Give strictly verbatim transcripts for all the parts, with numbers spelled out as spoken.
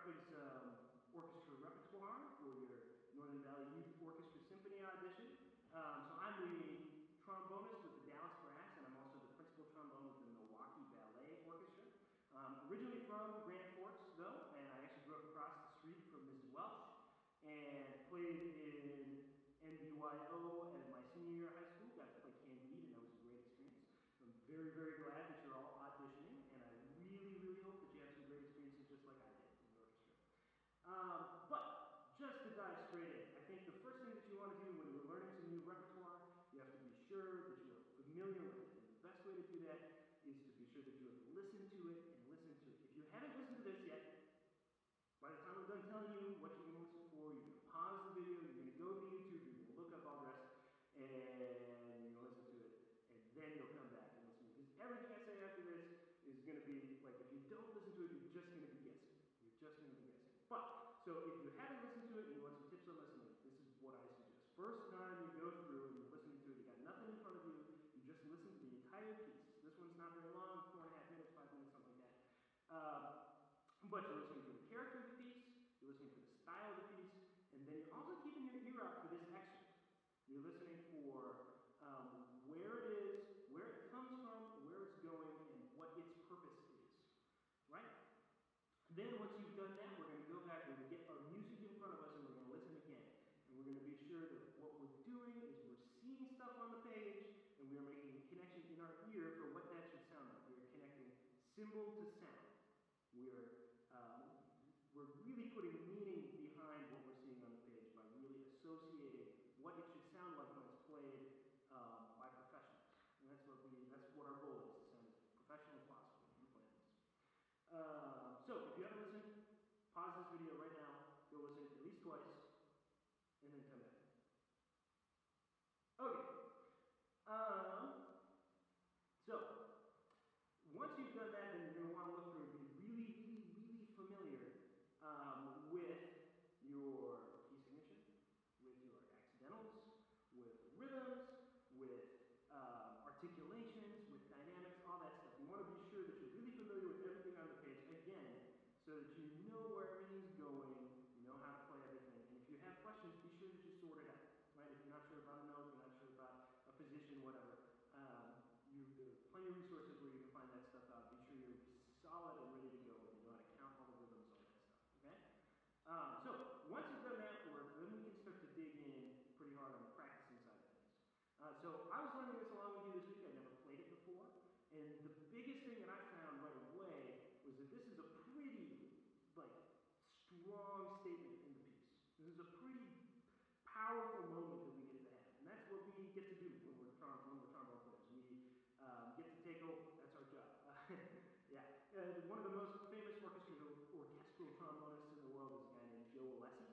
practicing some orchestra repertoire for your Northern Valley Youth Orchestra Symphony Audition. Um, so I'm the trombonist with the Dallas Brass, and I'm also the principal trombone with the Milwaukee Ballet Orchestra. Um, originally from Grand Forks, though, and I actually grew up across the street from Missus Welch, and played in N V Y O at my senior year of high school. Got to play Candide, and that was a great experience. So I'm very, very glad that you're all auditioning, and I really, really hope that you have some great experiences just like I did in the orchestra. Um, but just to dive straight in, I think the first thing that you want to do when you're learning some new repertoire, you have to be sure that you are familiar with it. And the best way to do that is to be sure that you have listened to it and listened to it. If you haven't listened to this yet, by the time I'm done telling you what you're going to listen for, you're going to pause the video, you're going to go to YouTube, you're going to look up all the rest, and you're going to listen to it, and then you'll come back and listen to it. Because everything I say after this is going to be, like, if you don't listen to it, you're just going to be guessing. You're just going to be guessing. But, so if you haven't listened to it and you want some tips on listening, this is what I suggest. First time you go through and you're listening to it, you got nothing in front of you, you just listen to the entire piece. This one's not very long, four and a half minutes, five minutes, something like that. Um, but you're listening for the character of the piece, you're listening for the style of the piece, and then you're also keeping your ear out for this excerpt. You're listening for um, where it is, where it comes from, where it's going, and what its purpose is, right? Then once you've done that, we're going to go back, we're going to get our music in front of us, and we're going to listen again. And we're going to be sure that what we're doing is we're seeing stuff on the page, and we are making a connection in our ear for what that should sound like. We are connecting symbol to sound. We are um, we're really putting meaning behind what we're seeing on the page by really associating what it should sound like when it's played um, by professionals. And that's what we that's what our goal is, to sound as professional as possible when we're playing this. Um, so if you haven't listened, pause this video right now, go listen at least twice, and then come back. Okay. Um, so once you've done that, then you're going to want to look through and be really, really, really familiar um, with your key signature, with your accidentals, with rhythms, with um, articulations, with dynamics, all that stuff. You want to be sure that you're really familiar with everything on the page, again, so that you know where everything's going, you know how to play everything, and if you have questions, be sure that you sort it out, right? If you're not sure about a note, you're not sure about a position, whatever, um, you, there are plenty of resources where you can find that stuff out. Be sure you're solid and ready to go, and you know how to count all the rhythms, all that stuff, okay? Um, so, once you've done that work, then we can start to dig in pretty hard on the practicing side of things. Uh, so, I was learning this along with you this week. I'd never played it before. And the biggest thing that I found right away was that this is a pretty, like, strong statement in the piece. This is a pretty powerful moment that we get to have. And that's what we get to do when we're, trom when we're trombone players. We um, get to take over. That's our job. Uh, yeah. Uh, one of the most famous orchestral, orchestral trombonists in the world is a guy named Joe Alessi.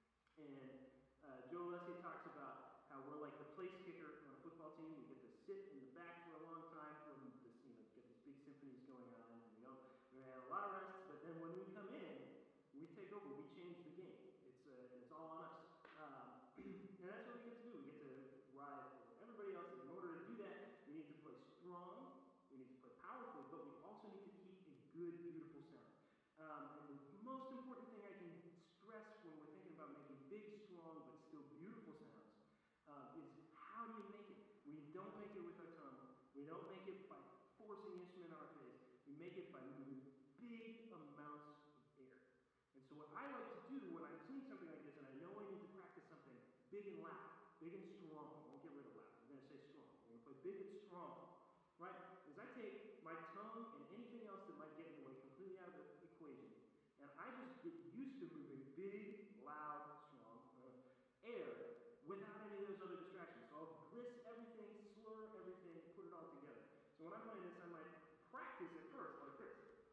And uh, Joe Alessi talks about how we're like the place kicker on a football team. We get to sit in the back for a long time when this, you know, get these big symphonies going on, and we don't, we have a lot of rests. But then when we come in, we take over. We change the game. It's uh, and it's all on us. Um, and that's what we get to do. We get to ride over everybody else. And in order to do that, we need to play strong. We need to play powerfully, but we also need to keep a good, beautiful sound. Um, and the most important thing I can stress when we're thinking about making big, strong, but still beautiful sounds um, is how do you make it? We don't make it with our tongue. We don't make it by forcing the instrument on our face. We make it by moving big amounts of air. And so what I like to do when I'm seeing something like this and I know I need to practice something big and loud, big and strong, I won't get rid of loud, we're going to say strong, we're going to play big and strong, right, is I take my tongue and anything else that might get in the way completely out of the equation, and I just get used to moving big, loud, strong uh, air without any of those other distractions. So I'll gliss everything, slur everything, put it all together. So when I'm playing this, I might practice at first like this.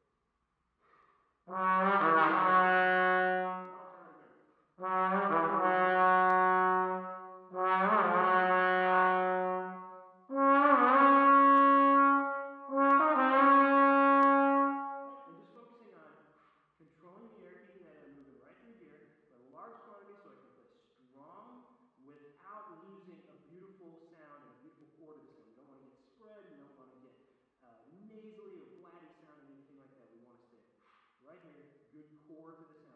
And I'll try it again. And just focusing on controlling the air, keeping that air moving right through here, but a large quantity so I can play strong without losing a beautiful sound and a beautiful core to the sound. We don't want to get spread, we don't want to get uh, nasally or blatty sound and anything like that. We want to stay right here, good core to the sound.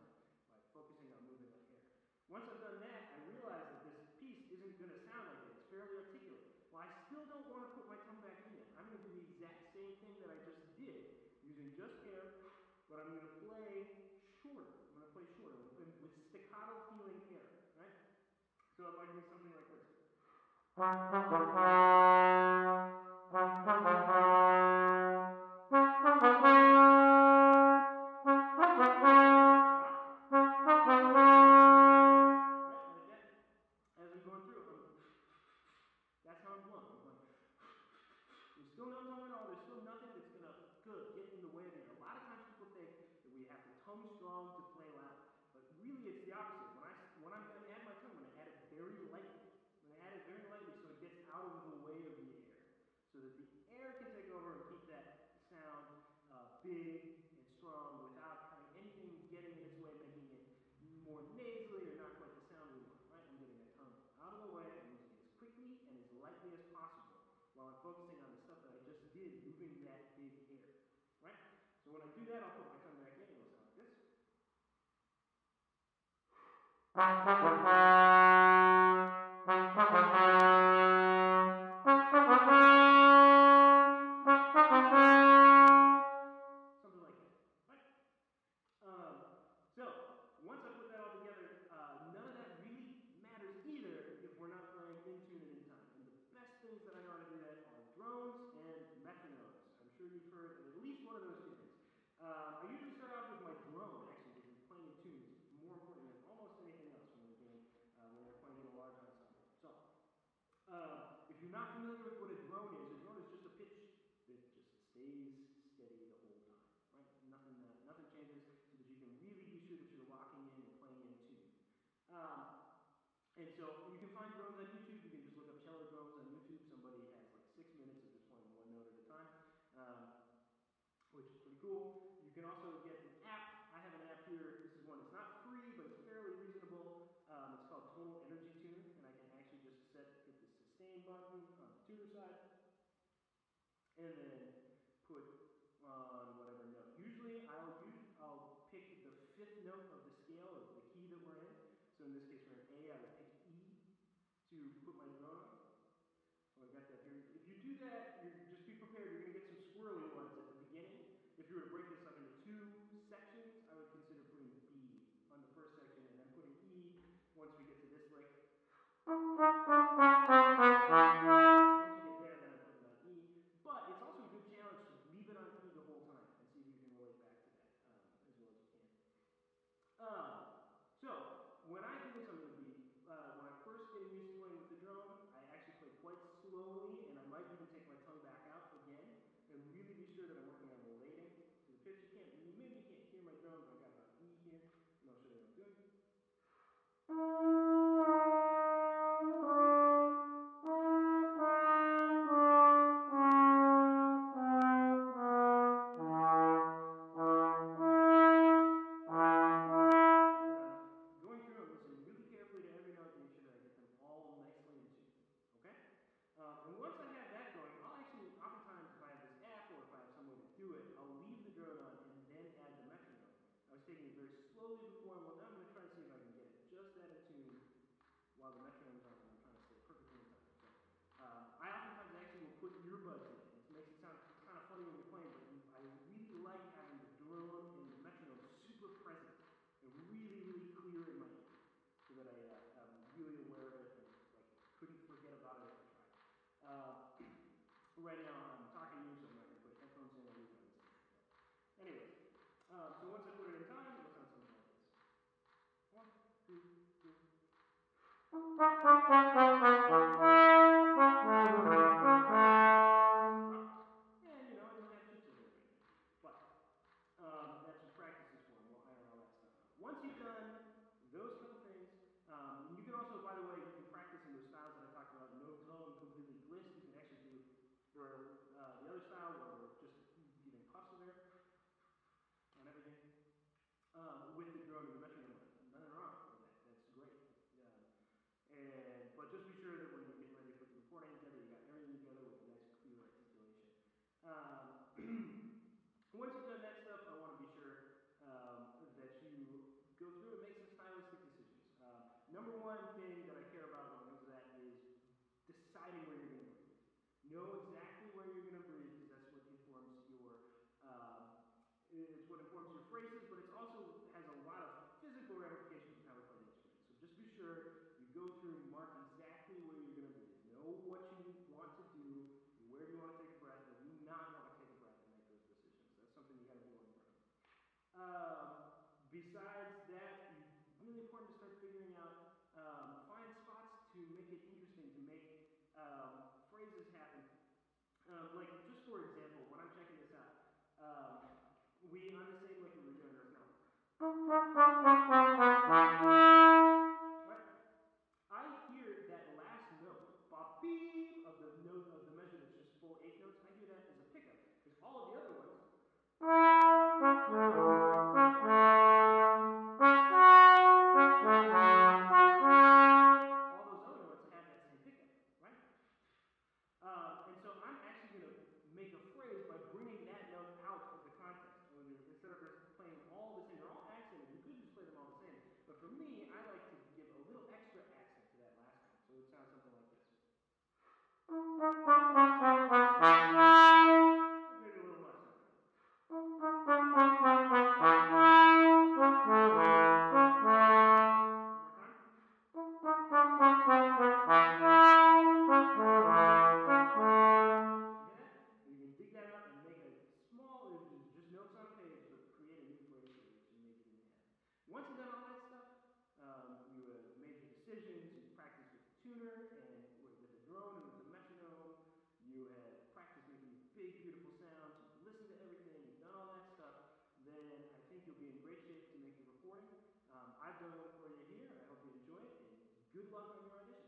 Once I've done that, I realize that this piece isn't going to sound like that. It's fairly articulate. Well, I still don't want to put my tongue back in yet. I'm going to do the exact same thing that I just did, using just air, but I'm going to play shorter. I'm going to play shorter with staccato feeling air, right? So it might be something like this. As I'm going through, I'm that's how I'm blowing. I'm going. There's still no tongue at all. There's still nothing that's gonna get in the way of the air. A lot of times people think that we have to tongue strong to play loud, but really it's the opposite. When I when I'm gonna add my tongue, I'm gonna add it very lightly. I'm gonna add it very lightly so it gets out of the way of the air, so that the air can take over and keep that sound uh, big and strong without having anything getting in its way, making it more nasally or not quite the sound we want, right? I'm getting that tongue out of the way. I'm using it as quickly and as lightly as possible while I'm focusing on the stuff that I just did, moving that big air, right? So when I do that, I'll put my tongue back in. It'll sound like this. Something like that, right? Um, so once I put that all together, uh, none of that really matters either if we're not playing in tune and in time. And the best things that I know how to do that are drones and metronomes. I'm sure you've heard of at least one of those two things. Um, I usually start off with my drone, actually, because playing in tune is more important than almost anything else when we're doing uh, when we're playing in a large ensemble. So, um, if you're not familiar with what a drone is, a drone is just a pitch that just stays steady the whole time, right? Nothing, uh, nothing changes, so that you can really be sure that you're locking in and playing in tune. Um, and so you can find drones on YouTube. You can just look up cello drones on YouTube. Somebody has like six minutes of just playing one note at a time, um, which is pretty cool. You can also get an app. I have an app here. This is one that's not free, but it's fairly reasonable. Um, it's called Tonal Energy Tuner, and I can actually just set hit the sustain button on the tuner side, and then put on whatever note. Usually, I'll use I'll pick the fifth note of the scale of the key that we're in. So in this case, we're in A. I would pick E to put my drone on. So I've got that here. If you do that, you're, just be prepared. You're going to get some squirrely ones at the beginning. If you were to break this up into two sections, I would consider putting B on the first section and then putting E once we get to this lick. Once you get there, then I'm putting it on E. But it's also a good challenge to leave it on E the whole time and see if you can relate back to that um, as well as you can. Um, so when I do this on the beat, uh, when I'm first getting used to playing with the drone, I actually play quite slowly, and I might even take my tongue back out again and really be sure that I'm working on relating to the pitch. You can't, you maybe you can't hear my drone, but I've got it on E here, and I'll show you what I'm doing. Going through and listening really carefully to every note to make sure that I get them all nicely in tune. Okay? Um, and once I have that going, I'll actually, oftentimes if I have this app or if I have some way to do it, I'll leave the drone on and then add the metronome. I was taking it very slowly before, and well, now I'm going to try to see if I can get it just that in tune while the metronome's on, and I'm trying to stay perfectly in time. So um, I oftentimes actually will put earbuds in. It makes it sound kind of funny when you're playing, but you, I really like having the drone and the metronome super present and really, really clear in my ear, so that I, uh, I'm really aware of it and like couldn't forget about it if I tried. Um, right now I'm talking to you, so I'm not going to put headphones in or leave it on the stand. So, anyways, um, so once I put it in time, it'll sound something like this. One, two, three. And you know, it might have chips in it every now and again, but um, that's what practice is for, and we'll iron all that stuff out. Once you've done those couple things, um, and you can also, by the way, you can practice in those styles that I talked about, no tongue, completely glist. You can actually do the, uh, the other style where we're just giving puffs of air on everything um, with the drone and the metronome on. Nothing wrong with that. That's great. Um, and but just be sure that when you get phrases, but it also has a lot of physical ramifications of how we play the instrument. So just be sure you go through, mark exactly where you're going to breathe. Know what you want to do, where do you want to take a breath, where do you not want to take a breath, and make those decisions. That's something you got to do on your own. Um, besides that, really important to start figuring out, um, find spots to make it interesting, to make um, phrases happen. Um, like, just for example, when I'm checking this out, um, we, on the same lick we were doing right now, right? I hear that last note, bop beep, of the note of the measure that's just full eight notes. I hear that as a pickup because all of the other ones, all those other notes have that same pickup, right? Um, and so I'm actually going to make a phrase by bringing that note out of the context. Instead of just playing them all the same, they're all accented. You could just play them all the same. But for me, I like to give a little extra accent to that last note. So it sounds something like this. Maybe a little much sometimes. One more time. You hear that? You can dig that out and make a small, just notes on a page, but create a new phrase for it that you maybe didn't have. Once you've done all that stuff, um, you have made your decisions, you've practiced with the tuner and with the drone and with the metronome, you have practiced making these big, beautiful sounds, you've listened to everything, you've done all that stuff, then I think you'll be in great shape to make the recording. Um, I've done one for you here. I hope you enjoy it, and good luck on your audition.